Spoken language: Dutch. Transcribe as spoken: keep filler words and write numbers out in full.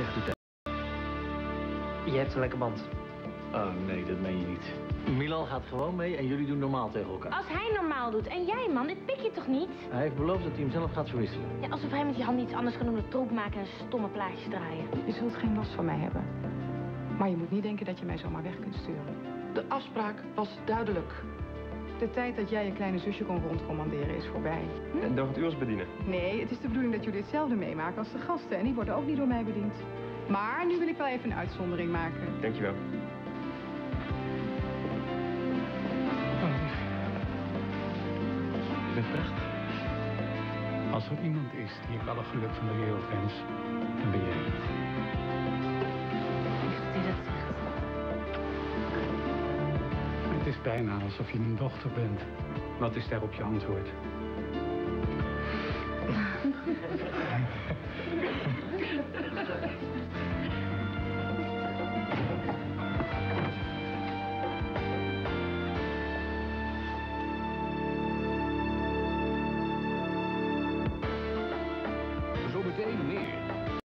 tegen de tijd. Je hebt een lekker band. Oh nee, dat meen je niet. Milan gaat gewoon mee en jullie doen normaal tegen elkaar. Als hij normaal doet en jij, man, dit pik je toch niet? Hij heeft beloofd dat hij hem zelf gaat verwisselen. Ja, alsof hij met die handen iets anders kan doen dan troep maken en stomme plaatjes draaien. Je zult geen last van mij hebben. Maar je moet niet denken dat je mij zomaar weg kunt sturen. De afspraak was duidelijk. De tijd dat jij je kleine zusje kon rondcommanderen is voorbij. Hm? En dan gaat u ons bedienen? Nee, het is de bedoeling dat jullie hetzelfde meemaken als de gasten. En die worden ook niet door mij bediend. Maar nu wil ik wel even een uitzondering maken. Dankjewel. Je bent prachtig. Als er iemand is die ik alle geluk van de wereld wens, dan ben jij het. Lief dat u dat zegt. Het is bijna alsof je een dochter bent. Wat is daarop je antwoord?